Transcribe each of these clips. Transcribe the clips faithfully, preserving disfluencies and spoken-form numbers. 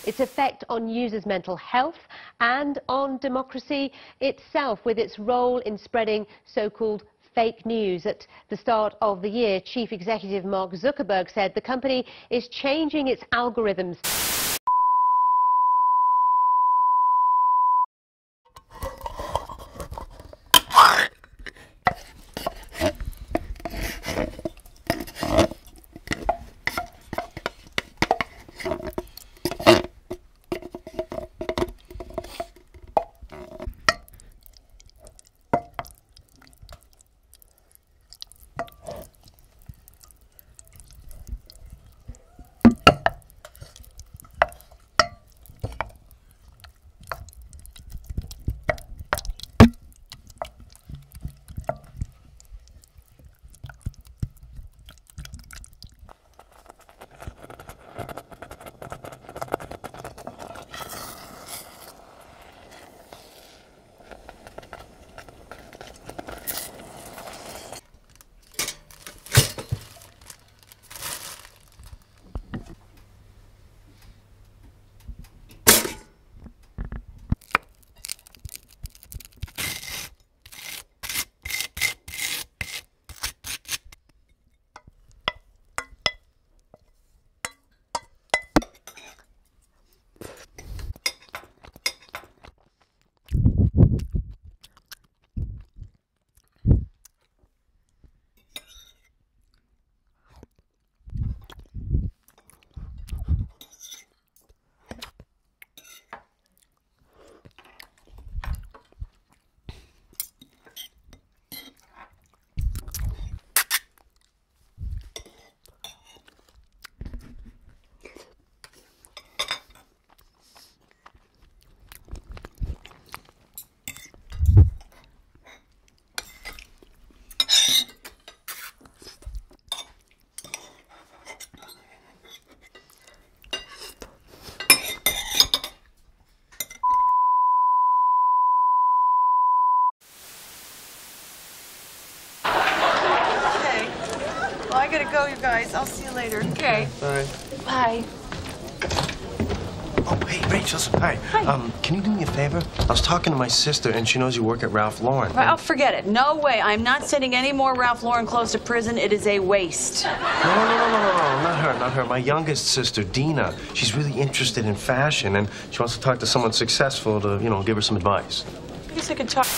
its effect on users' mental health and on democracy itself, with its role in spreading so-called fake news. At the start of the year, Chief Executive Mark Zuckerberg said the company is changing its algorithms. Well, I gotta go, you guys. I'll see you later. Okay. Bye. Bye. Oh, hey, Rachel. Hi. Hi. Um, can you do me a favor? I was talking to my sister, and she knows you work at Ralph Lauren. Right, oh, forget it. No way. I'm not sending any more Ralph Lauren clothes to prison. It is a waste. No, no, no, no, no, no, not her, not her. My youngest sister, Dina. She's really interested in fashion, and she wants to talk to someone successful to, you know, give her some advice. I guess I could talk.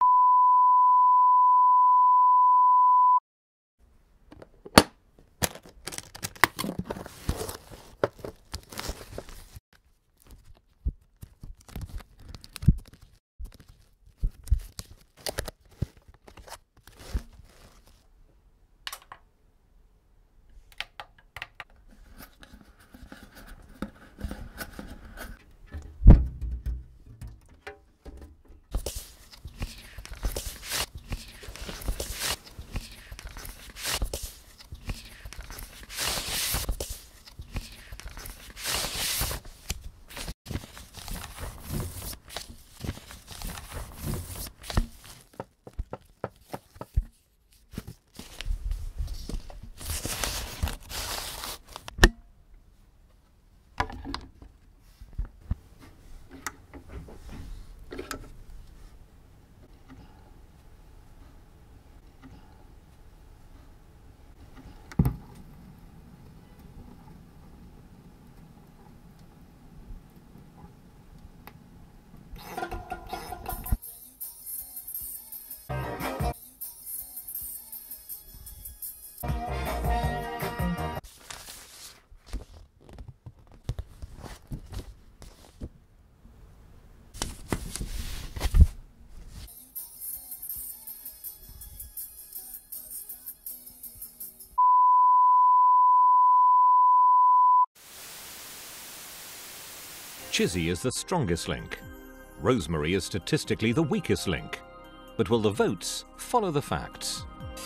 Chizzy is the strongest link. Rosemary is statistically the weakest link. But will the votes follow the facts?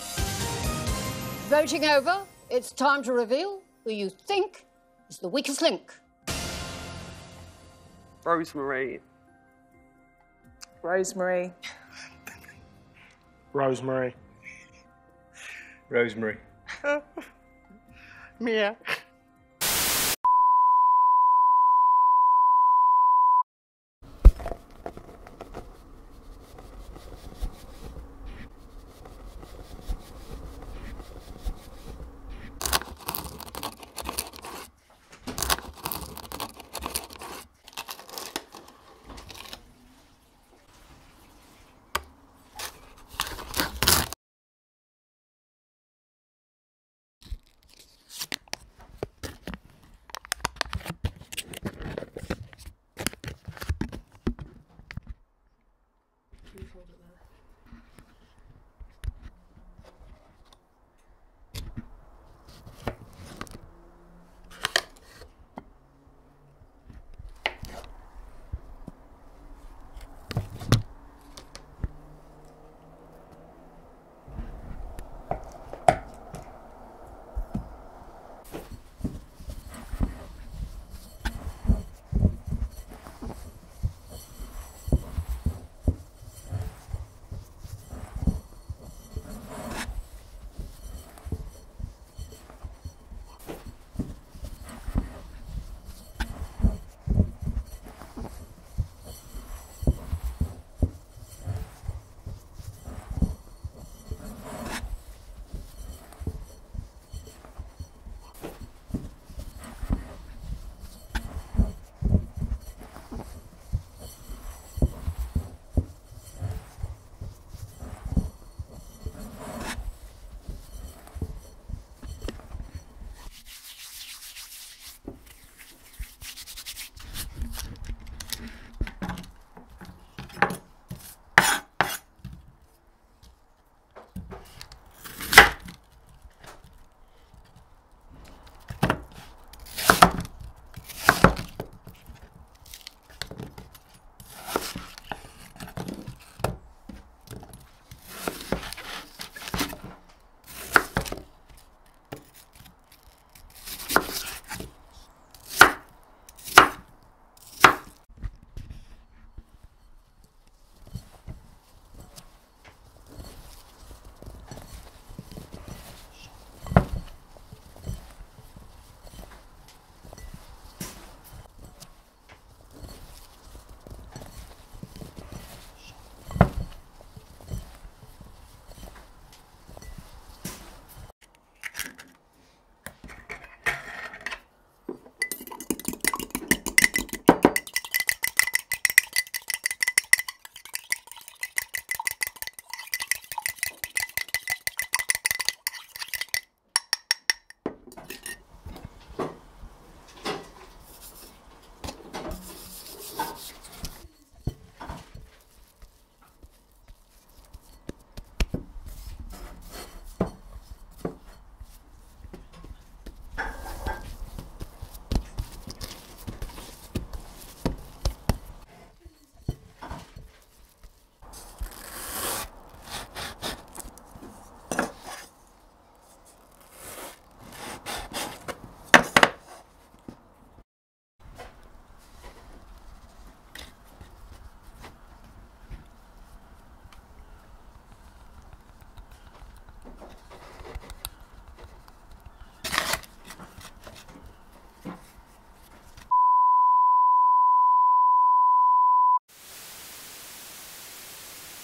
Voting over, it's time to reveal who you think is the weakest link. Rosemary. Rosemary. Rosemary. Rosemary. Mia.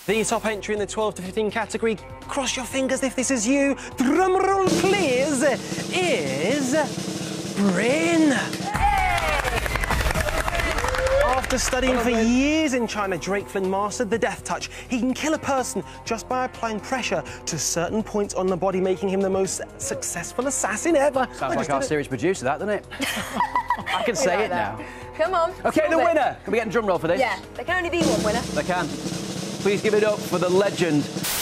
The top entry in the twelve to fifteen category, cross your fingers if this is you, drumroll please, is Bryn. After studying for years in China, Drake Flynn mastered the death touch. He can kill a person just by applying pressure to certain points on the body, making him the most successful assassin ever. Sounds like our series producer, that, doesn't it? I can say like it that. now. Come on. OK, the bit. winner. Can we get a drum roll for this? Yeah, there can only be one winner. They can. Please give it up for the legend,